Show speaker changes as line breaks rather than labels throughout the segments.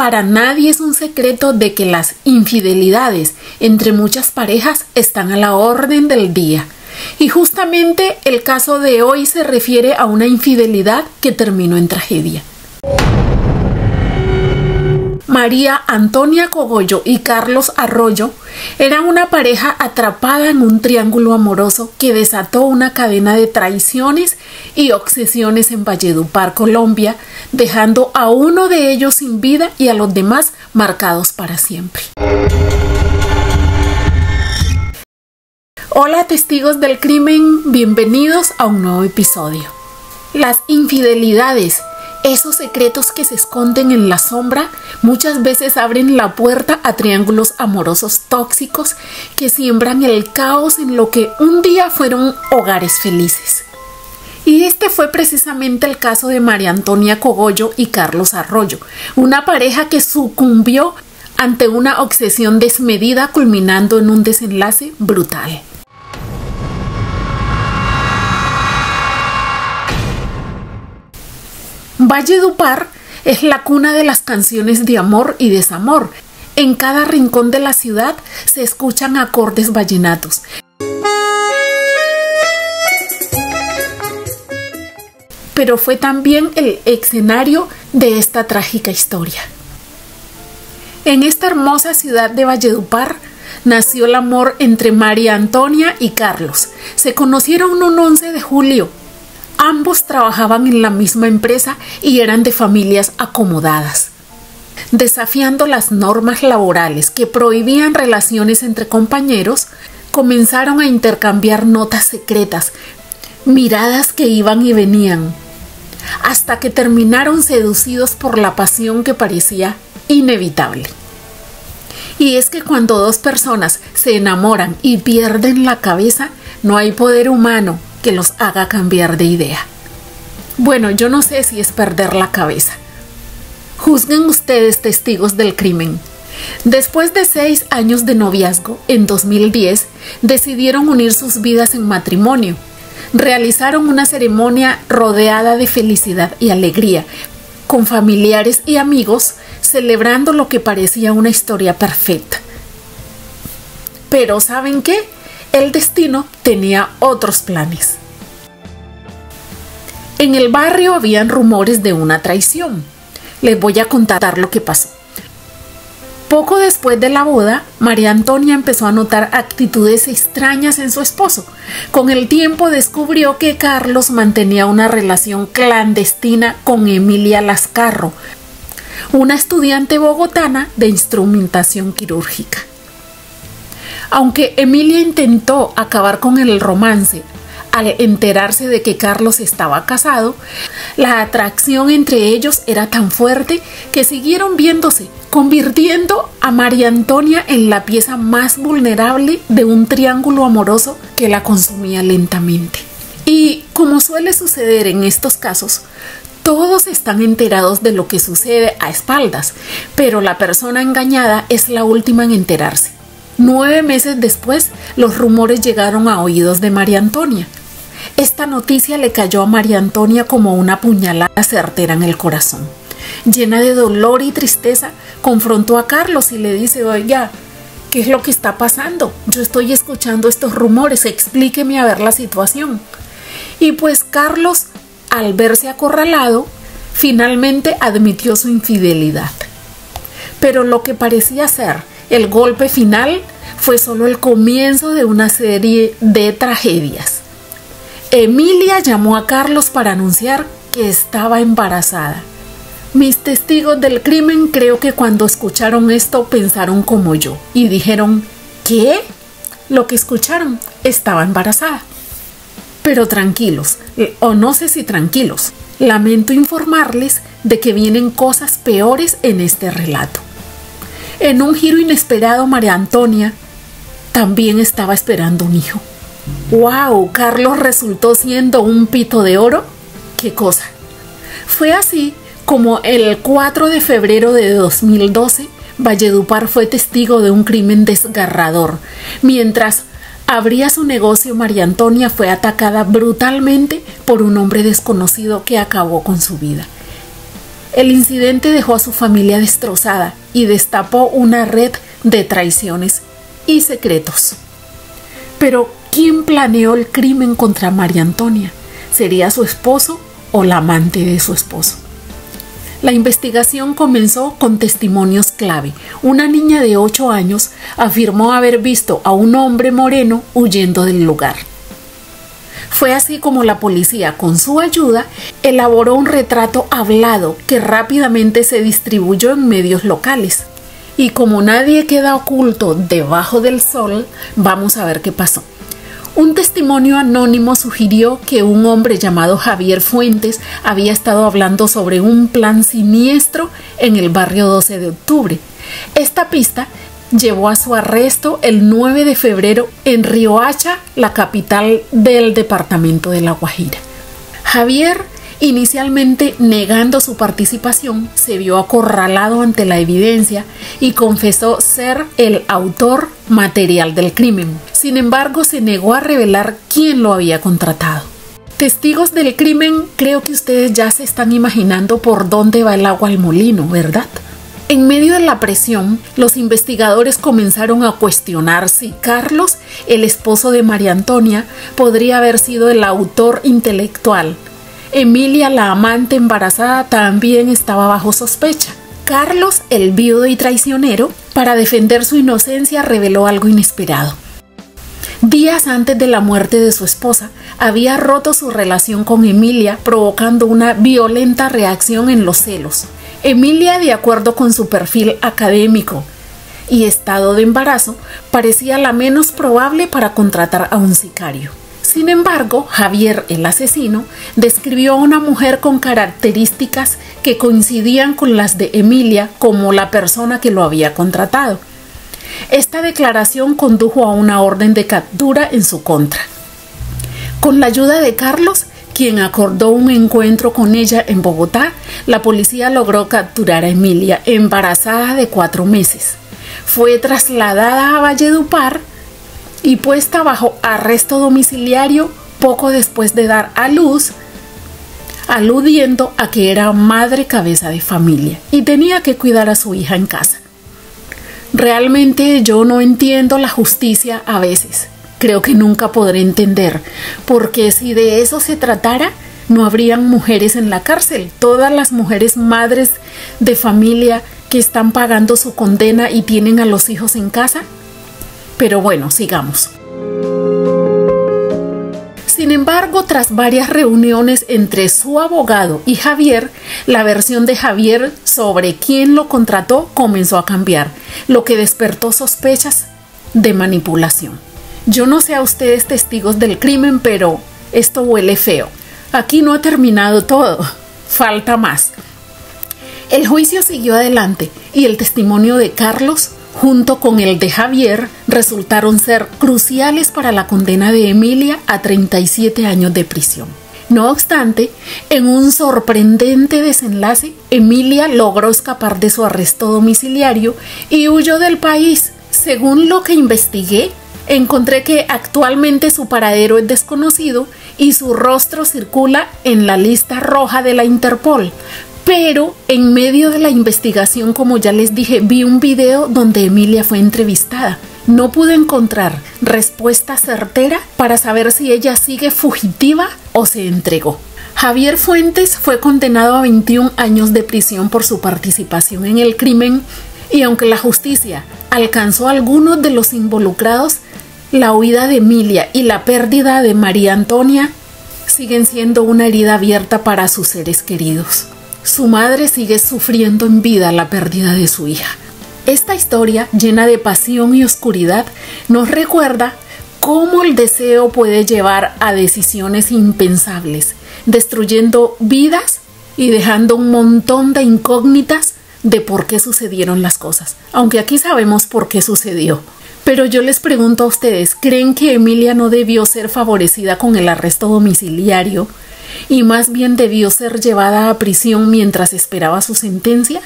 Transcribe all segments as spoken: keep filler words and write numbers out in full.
Para nadie es un secreto de que las infidelidades entre muchas parejas están a la orden del día. Y justamente el caso de hoy se refiere a una infidelidad que terminó en tragedia. María Antonia Cogollo y Carlos Arroyo eran una pareja atrapada en un triángulo amoroso que desató una cadena de traiciones y obsesiones en Valledupar, Colombia, dejando a uno de ellos sin vida y a los demás marcados para siempre. Hola testigos del crimen, bienvenidos a un nuevo episodio. Las infidelidades, esos secretos que se esconden en la sombra, muchas veces abren la puerta a triángulos amorosos tóxicos que siembran el caos en lo que un día fueron hogares felices. Y este fue precisamente el caso de María Antonia Cogollo y Carlos Arroyo, una pareja que sucumbió ante una obsesión desmedida culminando en un desenlace brutal. Valledupar es la cuna de las canciones de amor y desamor. En cada rincón de la ciudad se escuchan acordes vallenatos. Pero fue también el escenario de esta trágica historia. En esta hermosa ciudad de Valledupar nació el amor entre María Antonia y Carlos. Se conocieron un once de julio. Ambos trabajaban en la misma empresa y eran de familias acomodadas. Desafiando las normas laborales que prohibían relaciones entre compañeros, comenzaron a intercambiar notas secretas, miradas que iban y venían, hasta que terminaron seducidos por la pasión que parecía inevitable. Y es que cuando dos personas se enamoran y pierden la cabeza, no hay poder humano que los haga cambiar de idea. Bueno, yo no sé si es perder la cabeza. Juzguen ustedes, testigos del crimen. Después de seis años de noviazgo, en dos mil diez, decidieron unir sus vidas en matrimonio. Realizaron una ceremonia rodeada de felicidad y alegría, con familiares y amigos, celebrando lo que parecía una historia perfecta. Pero ¿saben qué? El destino tenía otros planes. En el barrio habían rumores de una traición. Les voy a contar lo que pasó. Poco después de la boda, María Antonia empezó a notar actitudes extrañas en su esposo. Con el tiempo descubrió que Carlos mantenía una relación clandestina con Emilia Lascarro, una estudiante bogotana de instrumentación quirúrgica. Aunque Emilia intentó acabar con el romance al enterarse de que Carlos estaba casado, la atracción entre ellos era tan fuerte que siguieron viéndose, convirtiendo a María Antonia en la pieza más vulnerable de un triángulo amoroso que la consumía lentamente. Y como suele suceder en estos casos, todos están enterados de lo que sucede a espaldas, pero la persona engañada es la última en enterarse. Nueve meses después, los rumores llegaron a oídos de María Antonia. Esta noticia le cayó a María Antonia como una puñalada certera en el corazón. Llena de dolor y tristeza, confrontó a Carlos y le dice: oiga, ¿qué es lo que está pasando? Yo estoy escuchando estos rumores, explíqueme a ver la situación. Y pues Carlos, al verse acorralado, finalmente admitió su infidelidad. Pero lo que parecía ser el golpe final fue solo el comienzo de una serie de tragedias. Emilia llamó a Carlos para anunciar que estaba embarazada. Mis testigos del crimen creo que cuando escucharon esto pensaron como yo y dijeron: ¿qué? Lo que escucharon, estaba embarazada. Pero tranquilos, o no sé si tranquilos, lamento informarles de que vienen cosas peores en este relato. En un giro inesperado, María Antonia también estaba esperando un hijo. ¡Wow! Carlos resultó siendo un pito de oro. ¿Qué cosa? Fue así como el cuatro de febrero de dos mil doce, Valledupar fue testigo de un crimen desgarrador. Mientras abría su negocio, María Antonia fue atacada brutalmente por un hombre desconocido que acabó con su vida. El incidente dejó a su familia destrozada y destapó una red de traiciones y secretos. Pero, ¿quién planeó el crimen contra María Antonia? ¿Sería su esposo o la amante de su esposo? La investigación comenzó con testimonios clave. Una niña de ocho años afirmó haber visto a un hombre moreno huyendo del lugar. Fue así como la policía, con su ayuda, elaboró un retrato hablado que rápidamente se distribuyó en medios locales. Y como nadie queda oculto debajo del sol, vamos a ver qué pasó. Un testimonio anónimo sugirió que un hombre llamado Javier Fuentes había estado hablando sobre un plan siniestro en el barrio doce de octubre. Esta pista llevó a su arresto el nueve de febrero en Riohacha, la capital del departamento de La Guajira. Javier, inicialmente negando su participación, se vio acorralado ante la evidencia y confesó ser el autor material del crimen. Sin embargo, se negó a revelar quién lo había contratado. Testigos del crimen, creo que ustedes ya se están imaginando por dónde va el agua al molino, ¿verdad? En medio de la presión, los investigadores comenzaron a cuestionar si Carlos, el esposo de María Antonia, podría haber sido el autor intelectual. Emilia, la amante embarazada, también estaba bajo sospecha. Carlos, el viudo y traicionero, para defender su inocencia, reveló algo inesperado. Días antes de la muerte de su esposa, había roto su relación con Emilia, provocando una violenta reacción en los celos. Emilia, de acuerdo con su perfil académico y estado de embarazo, parecía la menos probable para contratar a un sicario. Sin embargo, Javier, el asesino, describió a una mujer con características que coincidían con las de Emilia como la persona que lo había contratado. Esta declaración condujo a una orden de captura en su contra. Con la ayuda de Carlos, quien acordó un encuentro con ella en Bogotá, la policía logró capturar a Emilia, embarazada de cuatro meses. Fue trasladada a Valledupar y puesta bajo arresto domiciliario poco después de dar a luz, aludiendo a que era madre cabeza de familia y tenía que cuidar a su hija en casa. Realmente yo no entiendo la justicia a veces. Creo que nunca podré entender, porque si de eso se tratara, no habrían mujeres en la cárcel. Todas las mujeres madres de familia que están pagando su condena y tienen a los hijos en casa. Pero bueno, sigamos. Sin embargo, tras varias reuniones entre su abogado y Javier, la versión de Javier sobre quién lo contrató comenzó a cambiar, lo que despertó sospechas de manipulación. Yo no sé a ustedes, testigos del crimen, pero esto huele feo. Aquí no ha terminado todo, falta más. El juicio siguió adelante y el testimonio de Carlos, junto con el de Javier, resultaron ser cruciales para la condena de Emilia a treinta y siete años de prisión. No obstante, en un sorprendente desenlace, Emilia logró escapar de su arresto domiciliario y huyó del país. Según lo que investigué, encontré que actualmente su paradero es desconocido y su rostro circula en la lista roja de la Interpol. Pero en medio de la investigación, como ya les dije, vi un video donde Emilia fue entrevistada. No pude encontrar respuesta certera para saber si ella sigue fugitiva o se entregó. Javier Fuentes fue condenado a veintiún años de prisión por su participación en el crimen y aunque la justicia alcanzó a algunos de los involucrados, la huida de Emilia y la pérdida de María Antonia siguen siendo una herida abierta para sus seres queridos. Su madre sigue sufriendo en vida la pérdida de su hija. Esta historia, llena de pasión y oscuridad, nos recuerda cómo el deseo puede llevar a decisiones impensables, destruyendo vidas y dejando un montón de incógnitas de por qué sucedieron las cosas. Aunque aquí sabemos por qué sucedió. Pero yo les pregunto a ustedes, ¿creen que Emilia no debió ser favorecida con el arresto domiciliario y más bien debió ser llevada a prisión mientras esperaba su sentencia?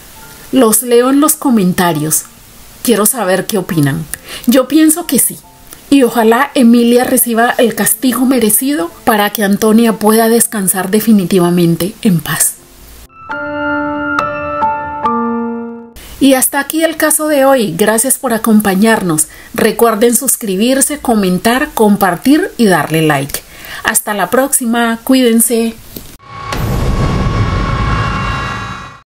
Los leo en los comentarios. Quiero saber qué opinan. Yo pienso que sí. Y ojalá Emilia reciba el castigo merecido para que Antonia pueda descansar definitivamente en paz. Y hasta aquí el caso de hoy. Gracias por acompañarnos. Recuerden suscribirse, comentar, compartir y darle like. Hasta la próxima. Cuídense.